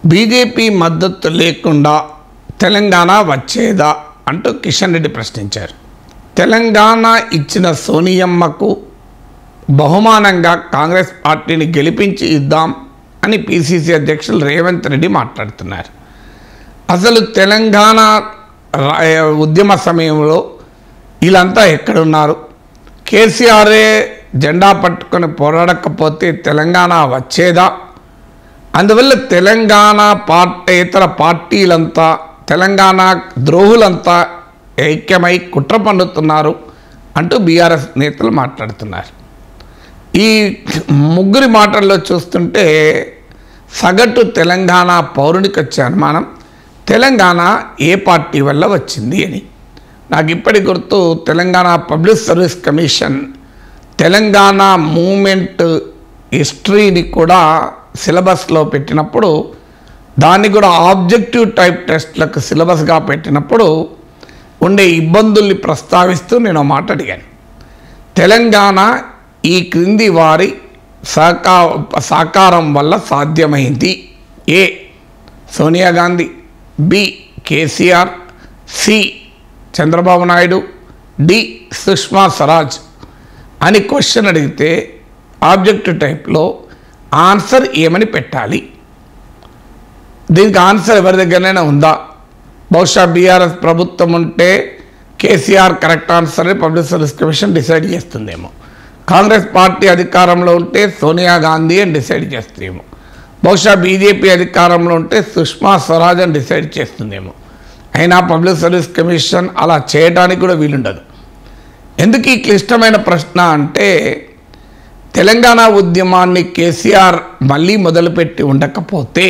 BJP మద్దతు లేకుండా తెలంగాణ వచ్చేదా అంటూ కిషన్ రెడ్డి ప్రశ్నించారు. తెలంగాణ ఇచ్చిన సోనియమ్మకు బహుమానంగా కాంగ్రెస్ పార్టీని గెలిపించి ఇద్దాం అని పిసిసి అధ్యక్షులు రేవంత్ రెడ్డి మాట్లాడుతున్నారు. అసలు తెలంగాణ ఉద్యమ సమయంలో వీళ్ళంతా ఎక్కడున్నారు? కేసీఆరే జెండా పట్టుకొని పోరాడకపోతే తెలంగాణ వచ్చేదా? అందువల్ల తెలంగాణ ఇతర పార్టీలంతా తెలంగాణ ద్రోహులంతా ఐక్యమై కుట్ర పన్నుతున్నారు అంటూ బీఆర్ఎస్ నేతలు మాట్లాడుతున్నారు. ఈ ముగ్గురి మాటల్లో చూస్తుంటే సగటు తెలంగాణ పౌరునికి వచ్చే అనుమానం తెలంగాణ ఏ పార్టీ వల్ల వచ్చింది అని. నాకు ఇప్పటి గుర్తు Telangana public service commission Telangana movement హిస్టరీని కూడా సిలబస్లో పెట్టినప్పుడు దాన్ని కూడా ఆబ్జెక్టివ్ టైప్ టెస్ట్లకు సిలబస్గా పెట్టినప్పుడు ఉండే ఇబ్బందుల్ని ప్రస్తావిస్తూ నేను మాట అడిగాను. తెలంగాణ ఈ క్రింది వారి సహకారం వల్ల సాధ్యమైంది: A Sonia Gandhi, B KCR, C Chandrababu Naidu, D Sushma Swaraj అని క్వశ్చన్ అడిగితే ఆబ్జెక్టివ్ టైప్లో ఆన్సర్ ఏమని పెట్టాలి? దీనికి ఆన్సర్ ఎవరి దగ్గరైనా ఉందా? బహుశా బీఆర్ఎస్ ప్రభుత్వం ఉంటే కేసీఆర్ కరెక్ట్ ఆన్సర్ అని పబ్లిక్ సర్వీస్ కమిషన్ డిసైడ్ చేస్తుందేమో. కాంగ్రెస్ పార్టీ అధికారంలో ఉంటే సోనియా గాంధీ అని డిసైడ్ చేస్తుందేమో. బహుశా బీజేపీ అధికారంలో ఉంటే సుష్మా స్వరాజ్ అని డిసైడ్ చేస్తుందేమో. అయినా పబ్లిక్ సర్వీస్ కమిషన్ అలా చేయడానికి కూడా వీలుండదు. ఎందుకు ఈ క్లిష్టమైన ప్రశ్న అంటే తెలంగాణ ఉద్యమాన్ని కేసీఆర్ మళ్ళీ మొదలుపెట్టి ఉండకపోతే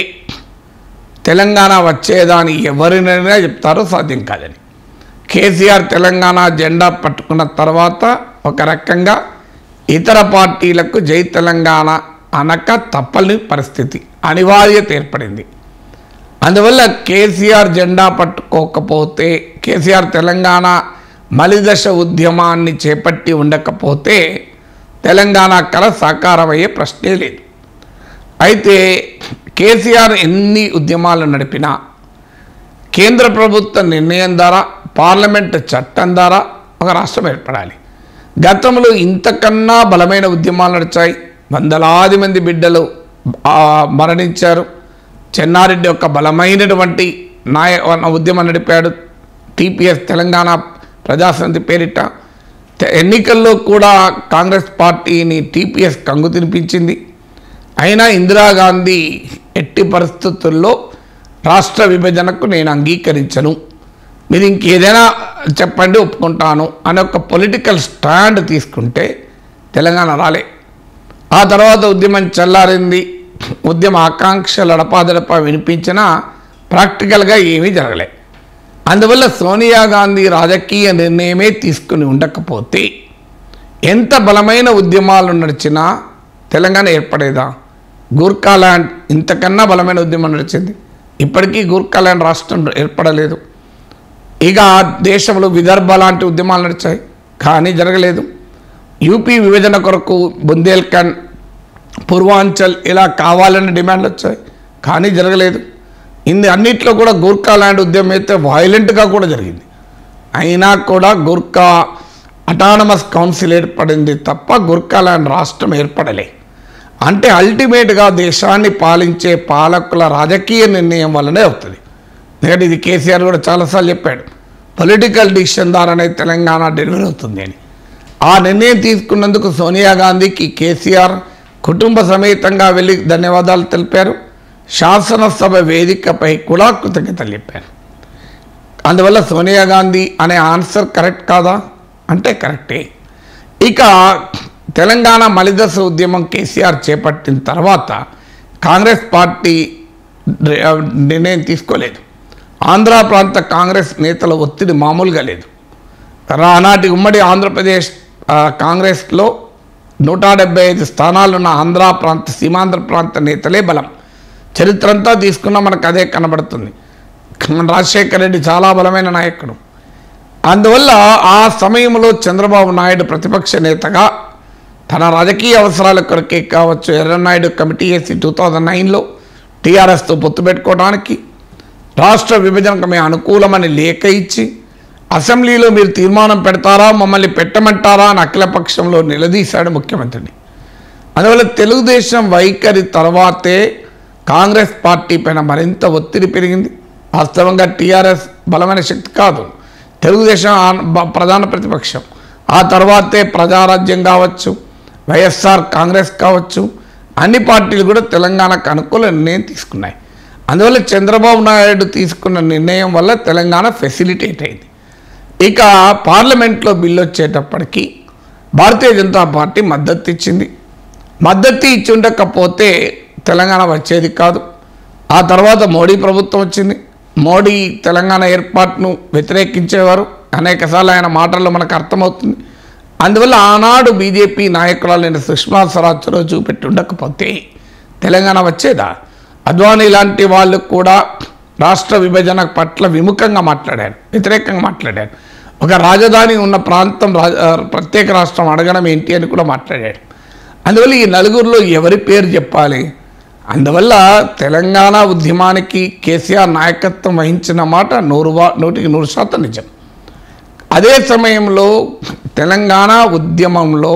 తెలంగాణ వచ్చేదాన్ని ఎవరినైనా చెప్తారో సాధ్యం కాదని. కేసీఆర్ తెలంగాణ జెండా పట్టుకున్న తర్వాత ఒక రకంగా ఇతర పార్టీలకు జై తెలంగాణ అనక తప్పని పరిస్థితి, అనివార్యత ఏర్పడింది. అందువల్ల కేసీఆర్ జెండా పట్టుకోకపోతే, కేసీఆర్ తెలంగాణ మలిదశ ఉద్యమాన్ని చేపట్టి ఉండకపోతే తెలంగాణ కళ సాకారమయ్యే ప్రశ్నే లేదు. అయితే కేసీఆర్ ఎన్ని ఉద్యమాలు నడిపినా కేంద్ర ప్రభుత్వ నిర్ణయం ద్వారా, పార్లమెంటు చట్టం ద్వారా ఒక రాష్ట్రం ఏర్పడాలి. గతంలో ఇంతకన్నా బలమైన ఉద్యమాలు నడిచాయి. వందలాది మంది బిడ్డలు మరణించారు. చెన్నారెడ్డి ఒక బలమైనటువంటి ఉద్యమం నడిపాడు. టీపీఎస్ తెలంగాణ ప్రజాసమితి పేరిట ఎన్నికల్లో కూడా కాంగ్రెస్ పార్టీని టీపీఎస్ కంగు తినిపించింది. అయినా ఇందిరాగాంధీ ఎట్టి పరిస్థితుల్లో రాష్ట్ర విభజనకు నేను అంగీకరించను, మీరు ఇంకేదైనా చెప్పండి ఒప్పుకుంటాను అనే ఒక పొలిటికల్ స్టాండ్ తీసుకుంటే తెలంగాణ రాలే. ఆ తర్వాత ఉద్యమం చల్లారింది. ఉద్యమ ఆకాంక్షలు అడపాదడపా వినిపించినా ప్రాక్టికల్గా ఏమీ జరగలే. అందువల్ల సోనియా గాంధీ రాజకీయ నిర్ణయమే తీసుకుని ఉండకపోతే ఎంత బలమైన ఉద్యమాలు నడిచినా తెలంగాణ ఏర్పడేదా? గూర్ఖాల్యాండ్ ఇంతకన్నా బలమైన ఉద్యమం నడిచింది. ఇప్పటికీ గూర్ఖాల్యాండ్ రాష్ట్రం ఏర్పడలేదు. ఇక దేశంలో విదర్భ లాంటి ఉద్యమాలు నడిచాయి, కానీ జరగలేదు. యూపీ విభజన కొరకు బుందేల్ఖండ్, పూర్వాంచల్ ఇలా కావాలని డిమాండ్లు వచ్చాయి, కానీ జరగలేదు. అన్నిట్లో కూడా గూర్ఖాల్యాండ్ ఉద్యమం అయితే వైలెంట్గా కూడా జరిగింది. అయినా కూడా గూర్ఖా అటానమస్ కౌన్సిల్ ఏర్పడింది తప్ప గూర్ఖాల్యాండ్ రాష్ట్రం ఏర్పడలే. అంటే అల్టిమేట్గా దేశాన్ని పాలించే పాలకుల రాజకీయ నిర్ణయం వల్లనే అవుతుంది. ఎందుకంటే ఇది కేసీఆర్ కూడా చాలాసార్లు చెప్పాడు, పొలిటికల్ డిసిషన్ ద్వారానే తెలంగాణ డెలివరీ అవుతుంది అని. ఆ నిర్ణయం తీసుకున్నందుకు సోనియా గాంధీకి కేసీఆర్ కుటుంబ సమేతంగా వెళ్ళి ధన్యవాదాలు తెలిపారు. శాసనసభ వేదికపై కూడా కృతజ్ఞతలు చెప్పారు. అందువల్ల సోనియా గాంధీ అనే ఆన్సర్ కరెక్ట్ కాదా అంటే కరెక్టే. ఇక తెలంగాణ మలిదశ ఉద్యమం కేసీఆర్ చేపట్టిన తర్వాత కాంగ్రెస్ పార్టీ నిర్ణయం తీసుకోలేదు. ఆంధ్ర ప్రాంత కాంగ్రెస్ నేతల ఒత్తిడి మామూలుగా లేదు. ఆనాటి ఉమ్మడి ఆంధ్రప్రదేశ్ కాంగ్రెస్లో 175 స్థానాలున్న ఆంధ్ర ప్రాంత, సీమాంధ్ర ప్రాంత నేతలే బలం. చరిత్ర అంతా తీసుకున్నా మనకు అదే కనబడుతుంది. రాజశేఖర రెడ్డి చాలా బలమైన నాయకుడు. అందువల్ల ఆ సమయంలో చంద్రబాబు నాయుడు ప్రతిపక్ష నేతగా తన రాజకీయ అవసరాల కొరకే కావచ్చు ఎర్రనాయుడు కమిటీ వేసి 2009లో టీఆర్ఎస్తో పొత్తు పెట్టుకోవడానికి, రాష్ట్ర విభజనకు మేము అనుకూలమని లేఖ ఇచ్చి అసెంబ్లీలో మీరు తీర్మానం పెడతారా మమ్మల్ని పెట్టమంటారా అని అఖిలపక్షంలో నిలదీశాడు ముఖ్యమంత్రిని. అందువల్ల తెలుగుదేశం వైఖరి తర్వాతే కాంగ్రెస్ పార్టీ పైన మరింత ఒత్తిడి పెరిగింది. వాస్తవంగా టీఆర్ఎస్ బలమైన శక్తి కాదు, తెలుగుదేశం ప్రధాన ప్రతిపక్షం. ఆ తర్వాతే ప్రజారాజ్యం కావచ్చు, వైఎస్ఆర్ కాంగ్రెస్ కావచ్చు, అన్ని పార్టీలు కూడా తెలంగాణకు అనుకూల నిర్ణయం తీసుకున్నాయి. అందువల్ల చంద్రబాబు నాయుడు తీసుకున్న నిర్ణయం వల్ల తెలంగాణ ఫెసిలిటేట్ అయింది. ఇక పార్లమెంట్లో బిల్లు వచ్చేటప్పటికి భారతీయ జనతా పార్టీ మద్దతు ఇచ్చింది. మద్దతు ఇచ్చి ఉండకపోతే తెలంగాణ వచ్చేది కాదు. ఆ తర్వాత మోడీ ప్రభుత్వం వచ్చింది. మోడీ తెలంగాణ ఏర్పాటును వ్యతిరేకించేవారు. అనేకసార్లు ఆయన మాటల్లో మనకు అర్థమవుతుంది. అందువల్ల ఆనాడు బీజేపీ నాయకురాలైన సుష్మా స్వరాజ్ చొరవ చూపెట్టి ఉండకపోతే తెలంగాణ వచ్చేదా? అద్వానీ లాంటి వాళ్ళు కూడా రాష్ట్ర విభజన పట్ల విముఖంగా మాట్లాడారు, వ్యతిరేకంగా మాట్లాడారు. ఒక రాజధాని ఉన్న ప్రాంతం ప్రత్యేక రాష్ట్రం అడగడం ఏంటి అని కూడా మాట్లాడాడు. అందువల్ల ఈ నలుగురిలో ఎవరి పేరు చెప్పాలి? అందువల్ల తెలంగాణ ఉద్యమానికి కేసీఆర్ నాయకత్వం వహించిన మాట 100% నిజం. అదే సమయంలో తెలంగాణ ఉద్యమంలో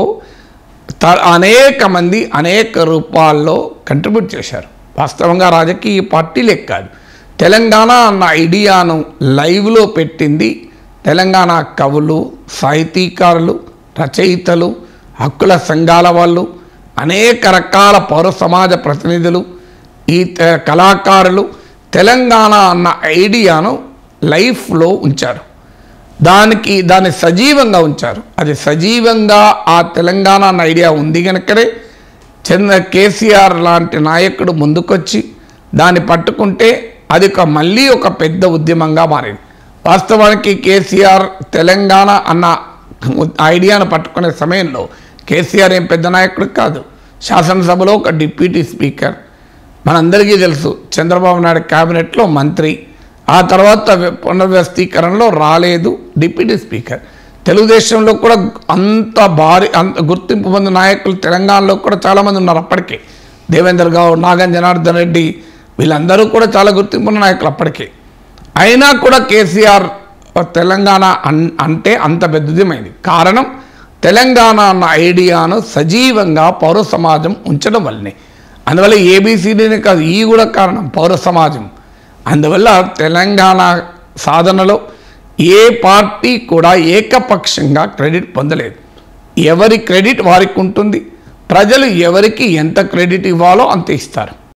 అనేక మంది అనేక రూపాల్లో కంట్రిబ్యూట్ చేశారు. వాస్తవంగా రాజకీయ పార్టీలే కాదు, తెలంగాణ అన్న ఐడియాను లైవ్లో పెట్టింది తెలంగాణ కవులు, సాహితీకారులు, రచయితలు, హక్కుల సంఘాల వాళ్ళు, అనేక రకాల పౌర సమాజ ప్రతినిధులు, ఈ కళాకారులు తెలంగాణ అన్న ఐడియాను లైఫ్లో ఉంచారు. దాన్ని సజీవంగా ఉంచారు. అది సజీవంగా ఆ తెలంగాణ అన్న ఐడియా ఉంది కనుకనే కేసీఆర్ లాంటి నాయకుడు ముందుకొచ్చి దాన్ని పట్టుకుంటే అది మళ్ళీ ఒక పెద్ద ఉద్యమంగా మారింది. వాస్తవానికి కేసీఆర్ తెలంగాణ అన్న ఐడియాను పట్టుకునే సమయంలో కేసీఆర్ ఏం పెద్ద నాయకుడు కాదు. శాసనసభలో ఒక డిప్యూటీ స్పీకర్, మనందరికీ తెలుసు. చంద్రబాబు నాయుడు క్యాబినెట్లో మంత్రి, ఆ తర్వాత పునర్వ్యవస్థీకరణలో రాలేదు, డిప్యూటీ స్పీకర్. తెలుగుదేశంలో కూడా అంత గుర్తింపు పొందిన నాయకులు తెలంగాణలో కూడా చాలామంది ఉన్నారు. అప్పటికే దేవేందర్ గౌడ్, నాగం జనార్దన్ రెడ్డి, వీళ్ళందరూ కూడా చాలా గుర్తింపున్న నాయకులు అప్పటికే. అయినా కూడా కేసీఆర్ తెలంగాణ అంటే అంత పెద్దదిమైంది. కారణం తెలంగాణ అన్న ఐడియాను సజీవంగా పౌర సమాజం ఉంచడం వల్లనే. అందువల్ల ఏబిసిడీనే కాదు, ఈ కూడా కారణం పౌర సమాజం. అందువల్ల తెలంగాణ సాధనలో ఏ పార్టీ కూడా ఏకపక్షంగా క్రెడిట్ పొందలేదు. ఎవరి క్రెడిట్ వారికి ఉంటుంది. ప్రజలు ఎవరికి ఎంత క్రెడిట్ ఇవ్వాలో అంత ఇస్తారు.